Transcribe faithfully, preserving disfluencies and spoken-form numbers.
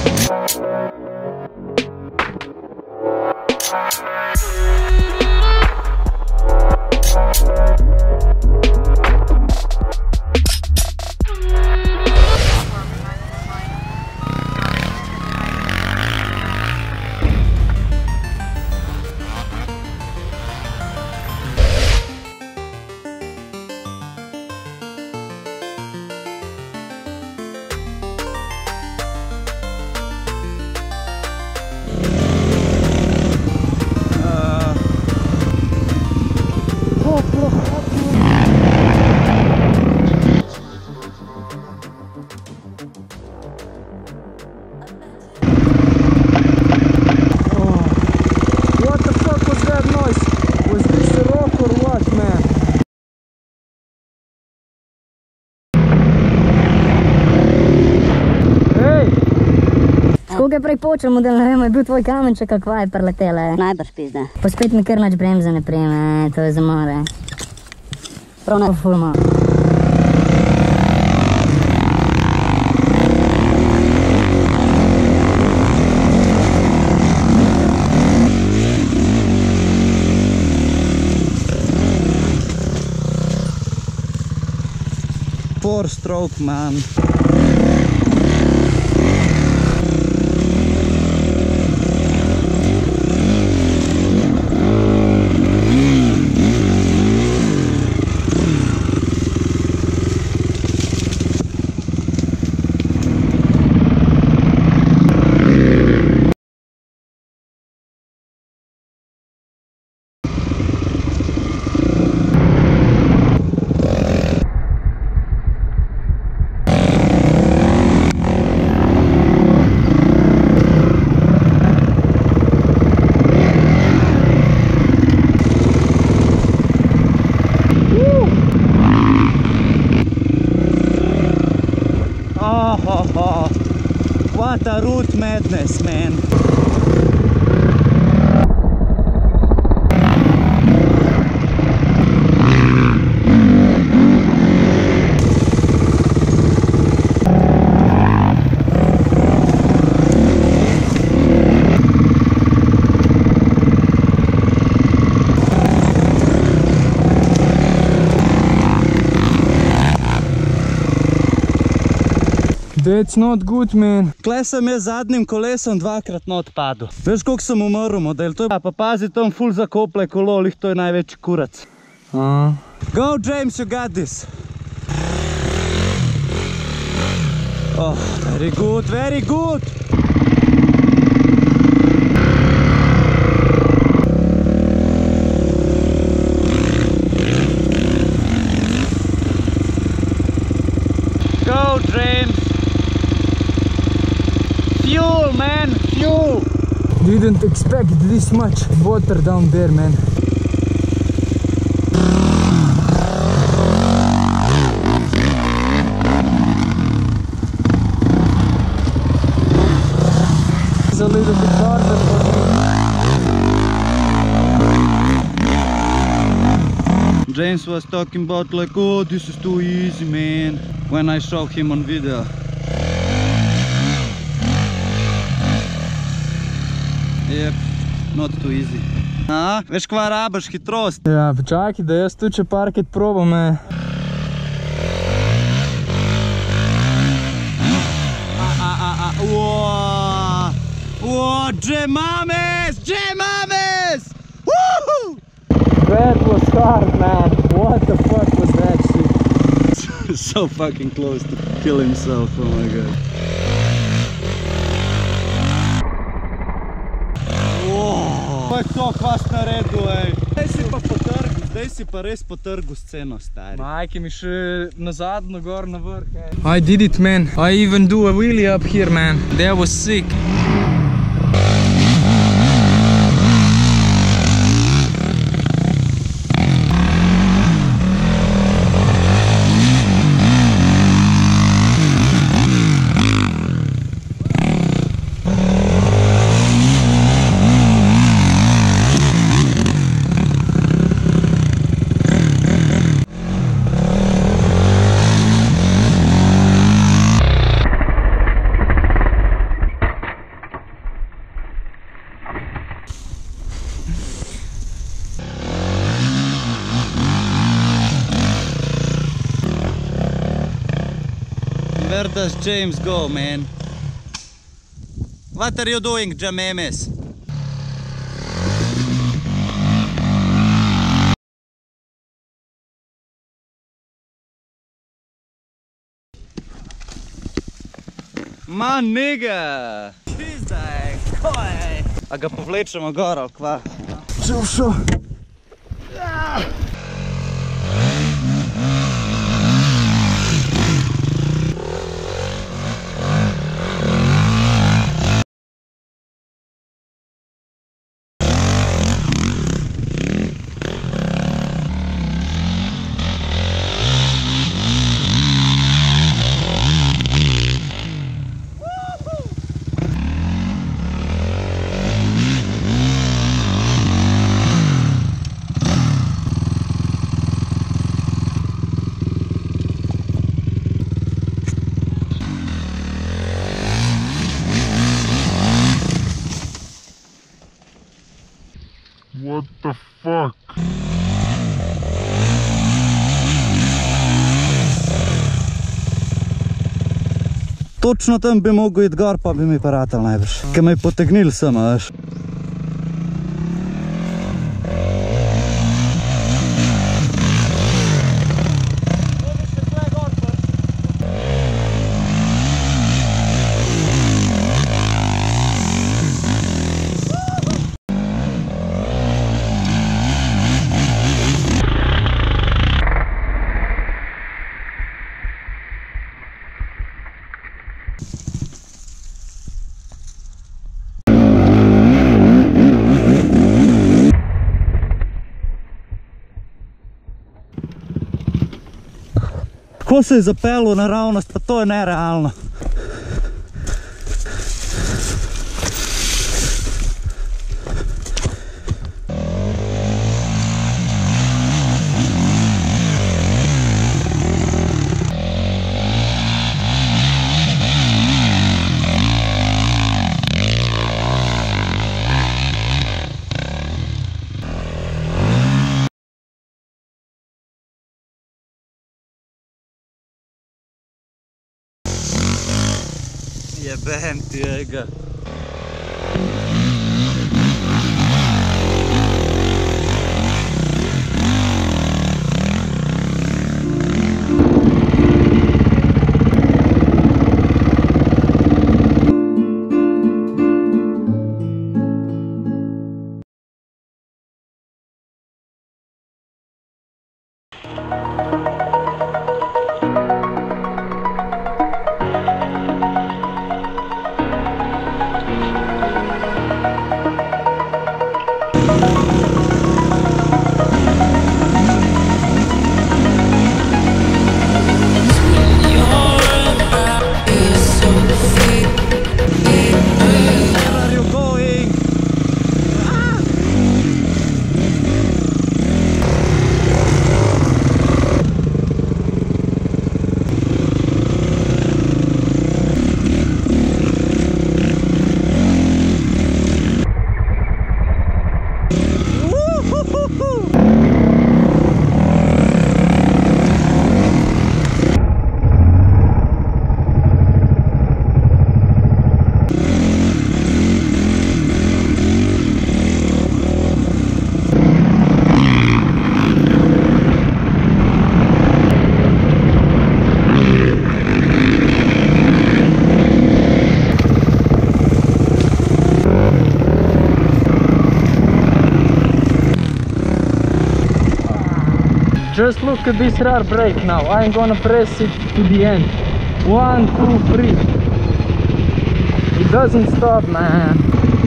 Koliko je prej počel model, ne vem, je bil tvoj kamenček, kakva je preletela? Najbrž pizda. Pa spet mi kar nač bremze ne prijeme, to je za more. Prav ne. Ful malo. Four stroke, man. What a root madness, man. That's not good, man. Kle sem jaz zadnjim kolesom dvakrat not padel. Veš, koliko sem umrl, model? To je, pa pazi, tam ful zakople kolo, lih to je največji kurac. Uh. Go, James, you got this. Oh, very good, very good. Go, James. Fuel, man, fuel! Didn't expect this much water down there, man. It's a little bit harder for me. James was talking about like, oh, this is too easy, man, when I saw him on video. Yep, not too easy. A, veš kva rabaš hitrost? Ja, počakaj, da jaz tu če parket probam, me. A, a, a, a, uooo! Uooo, džemames, džemames! Woohoo! That was hard, man. What the fuck was that shit? So fucking close to kill himself, oh my god. Kaj to kvas naredil, ej? Zdaj si pa po trgu, zdaj si pa res po trgu sceno, stari. Majke mi še nazadno gor na vrh, ej. I did it, man. I even do a wheelie up here, man. That was sick. Where does James go, man? What are you doing, Jamemes? Ma nigga! Zdaj, kaj? A ga povlečemo gor, ali kva? Šel, šel! What the fuck? Točno tam bi mogel iti gor, pa bi mi paratal najbrž. Kaj me je potegnil sem, veš. Ko se je zapeljal naravnost, pa to je nerealno. Jebem ti ega. Just look at this rear brake now. I'm gonna press it to the end. One, two, three. It doesn't stop, man.